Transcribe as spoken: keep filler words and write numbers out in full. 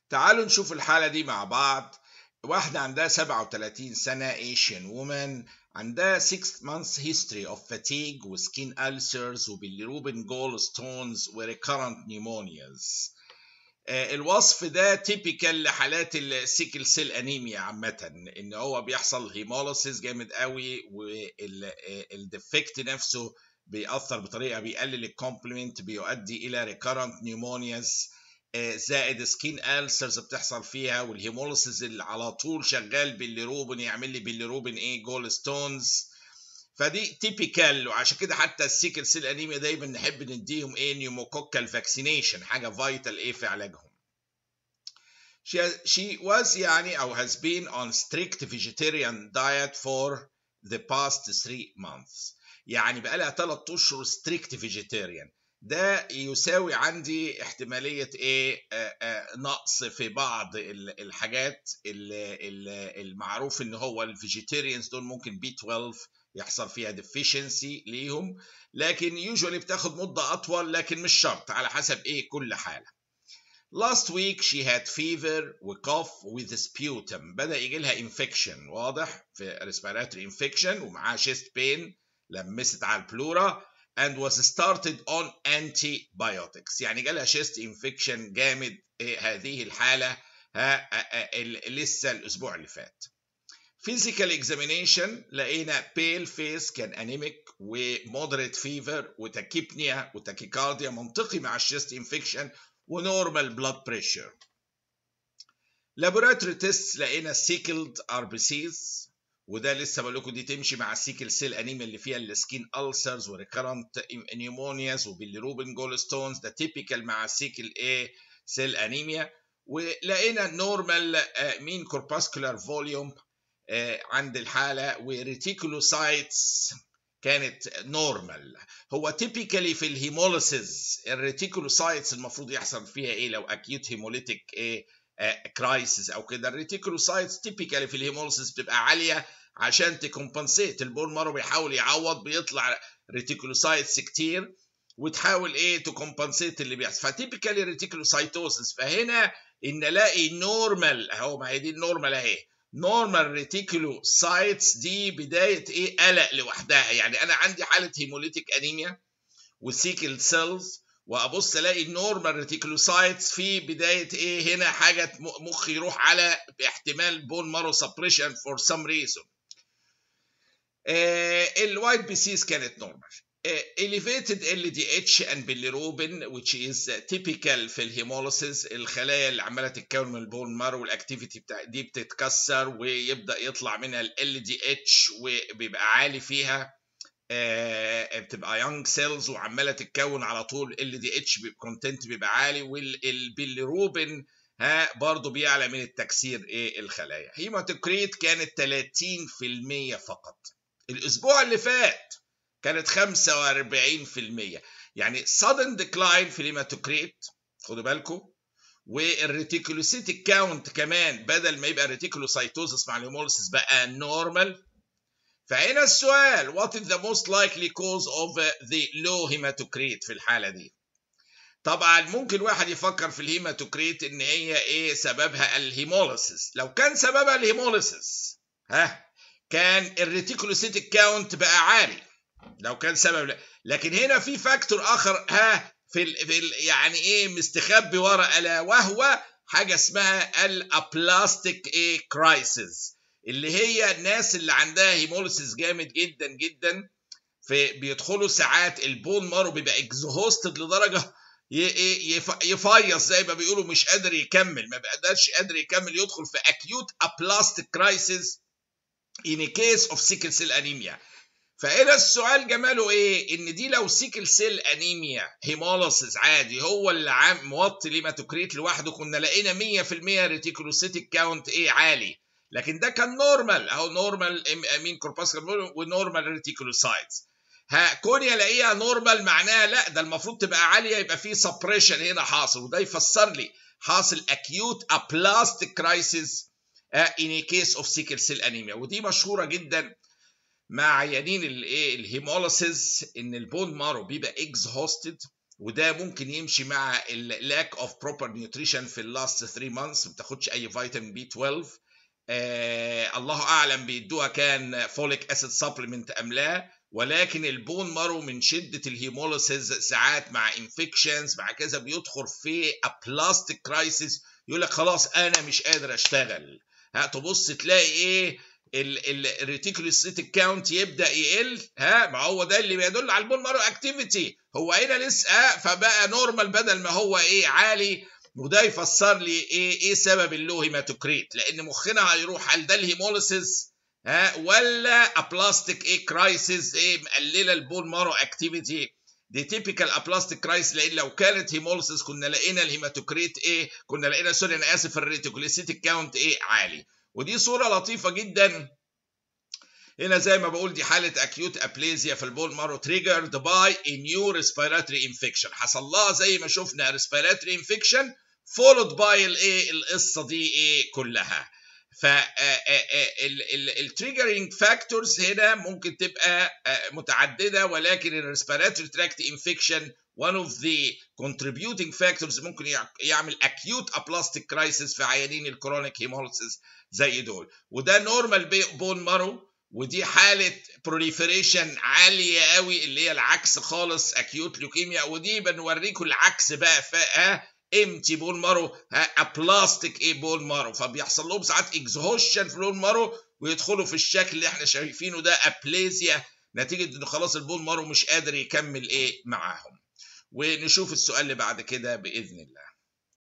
تعالوا نشوف الحالة دي مع بعض. واحدة عندها سبعة وثلاثين سنة Asian woman، عندها six months history of fatigue و skin ulcers و bilirubin gallstones و recurrent pneumonias. آه الوصف ده تيبيكال لحالات السيكل سيل انيميا عامة، ان هو بيحصل هيموليسيس جامد قوي والديفكت نفسه بيأثر بطريقة بيقلل الكومبلمنت، بيؤدي الى recurrent pneumonias زائد سكين ألسرز بتحصل فيها، والهيموليسيس اللي على طول شغال بالليروبين يعمل لي بالليروبين ايه جول ستونز. فدي تيبيكال، وعشان كده حتى السيكل سيل انيميا دايما نحب نديهم ايه نيوموكوكال فاكسينيشن، حاجه فايتال ايه في علاجهم. she, she was يعني او has been on strict vegetarian diet for the past three months، يعني بقالها ثلاث اشهر strict vegetarian. ده يساوي عندي احتمالية ايه آآ آآ نقص في بعض الحاجات المعروف ان هو الفيجيتيريانز دول ممكن بي اثناشر يحصل فيها deficiency ليهم، لكن usually بتاخد مدة اطول، لكن مش شرط، على حسب ايه كل حالة. Last week she had fever و cough with sputum، بدأ يجي لها infection واضح في respiratory infection ومعاه chest pain لمست على البلورا and was started on antibiotics، يعني جالها chest infection جامد إيه هذه الحالة ها لسه الأسبوع اللي فات. Physical examination لقينا pale face كان anemic و moderate fever وتاكيبنيا وتاكيكارديا منطقي مع الشيست infection ونورمال بلاد بريشر. لابوراتوري تيست لقينا سيكلد ار بي سيز، وده لسه بقول لكم دي تمشي مع السيكل سيل انيميا اللي فيها السكين ألسرز وريكرنت نيومونياز وبيليروبين جولستونز، ده تيبيكال مع السيكل ايه سيل انيميا. ولقينا نورمال مين كورباسكولار فوليوم عند الحاله، وريتيكولوسايتس كانت نورمال. هو تيبيكالي في الهيموليسيس الريتيكولوسايتس المفروض يحصل فيها ايه لو اكيوت هيموليتيك ايه كرايسيس او كده؟ الريتيكولوسايتس تيبيكالي في الهيموليسيس بتبقى عاليه عشان تكمبنسيت، البون مارو بيحاول يعوض، بيطلع ريتيكولوسايتس كتير وتحاول ايه تكمبنسيت اللي بيحصل، فتيبيكالي ريتيكولوسايتوسس. فهنا ان الاقي نورمال اهو، ما هي دي النورمال اهي، نورمال ريتيكولوسايتس، دي بدايه ايه قلق لوحدها. يعني انا عندي حاله هيموليتيك انيميا وسيكل سيلز وابص الاقي النورمال ريتيكولوسايتس في بدايه ايه هنا حاجه مخي يروح على احتمال بون مارو سبريشن فور سم ريزون. الوايت بي سيز كانت نورمال. elevated إل دي إتش and bilirubin which is typical في الهيموليسيس، الخلايا اللي عماله تتكون من البون مارو والاكتيفيتي بتاع دي بتتكسر ويبدا يطلع منها ال دي إتش وبيبقى عالي فيها، آه بتبقى يونج سيلز وعماله تتكون على طول ال دي إتش كونتنت بيبقى عالي، والبيليروبين ها برضه بيعلى من التكسير ايه الخلايا. هيماتوكريت كانت ثلاثين في المية فقط، الاسبوع اللي فات كانت خمسة وأربعين في المية، يعني sudden decline في الهيماتوكريت خدوا بالكم. والريتيكولوسيتيك كاونت كمان بدل ما يبقى ريتيكولوسايتوزس مع الهيموليسيس بقى نورمال. فهنا السؤال what is the most likely cause of the low hematocrit في الحالة دي؟ طبعا ممكن واحد يفكر في الهيماتوكريت ان هي ايه سببها الهيموليسيس، لو كان سببها الهيموليسيس ها كان الريتيكولوسيتيك كاونت بقى عالي لو كان سبب لا. لكن هنا في فاكتور اخر ها في ال في ال يعني ايه مستخبي ورا، الا وهو حاجه اسمها الابلاستيك ايه كرايسيس، اللي هي الناس اللي عندها هيموليسيس جامد جدا جدا في بيدخلوا ساعات البون مارو بيبقى اكزهوستد لدرجه يفيص زي ما بيقولوا، مش قادر يكمل، ما بيقدرش قادر يكمل، يدخل في acute aplastic crisis in a case of sickle cell anemia. فهنا السؤال جماله ايه؟ ان دي لو سيكل سيل انيميا هيموليسيس عادي هو اللي عام موطي الهيماتوكريت لوحده كنا لقينا مية في المية ريتيكولوسيتيك كاونت ايه عالي، لكن ده كان نورمال اهو، نورمال امين كورباسكال ونورمال ريتيكولوسايتس. ها كوني الاقيها نورمال معناها لا ده المفروض تبقى عاليه، يبقى في سبريشن هنا حاصل، وده يفسر لي حاصل اكيوت ابلاستيك كرايسيس ان a case of sickle cell anemia. ودي مشهوره جدا مع عيانين الايه الهيموليسيس، ان البون مارو بيبقى اكزهوستد وده ممكن يمشي مع اللاك اوف بروبر نيوتريشن في اللاست ثلاثة مانثs، ما بتاخدش اي فيتامين بي اثناشر. آه الله اعلم بيدوها كان فوليك اسيد سبلمنت ام لا، ولكن البون مارو من شده الهيموليسيس ساعات مع انفكشنز مع كذا بيدخل في ابلاستيك كرايسيس، يقول لك خلاص انا مش قادر اشتغل. ها تبص تلاقي ايه الريتيكولوسيتيك كاونت يبدا يقل. ها ما هو ده اللي بيدل على البون مارو اكتيفيتي، هو هنا لسه فبقى نورمال بدل ما هو ايه عالي. وده يفسر لي ايه ايه سبب اللو هيماتوكريت، لان مخنا هيروح هل ده الهيموليسيس ها ولا ابلاستيك ايه كرايسيس ايه مقلله البون مارو اكتيفيتي. دي تيبيكال ابلاستيك كرايس، لان لو كانت هيموليسيس كنا لقينا الهيماتوكريت ايه كنا لقينا سوري انا اسف الريتيكولوسيتيك كاونت ايه عالي. ودي صوره لطيفه جدا هنا زي ما بقول، دي حاله اكيوت ابليزيا في البون مارو تريجرد باي ا نيو ريسبيراتوري انفكشن، حصل لها زي ما شفنا ريسبيراتوري انفكشن فولود باي الايه القصه دي ايه كلها. ف التريجرينج فاكتورز هنا ممكن تبقى متعدده، ولكن الريسبيراتوري تراكت انفكشن one of the contributing factors ممكن يعمل acute aplastic crisis في عيانين الكرونيك هيموليسيس زي دول. وده نورمال بون مارو، ودي حالة بروليفريشن عالية قوي اللي هي العكس خالص اكيوت لوكيميا. ودي بنوريكم العكس بقى ها امتي بون مارو ابلاستيك ايه بون مارو، فبيحصل لهم ساعات اكزهوشن في البون مارو ويدخلوا في الشكل اللي احنا شايفينه ده ابليزيا، نتيجة ان خلاص البون مارو مش قادر يكمل ايه معاهم. ونشوف السؤال اللي بعد كده بإذن الله.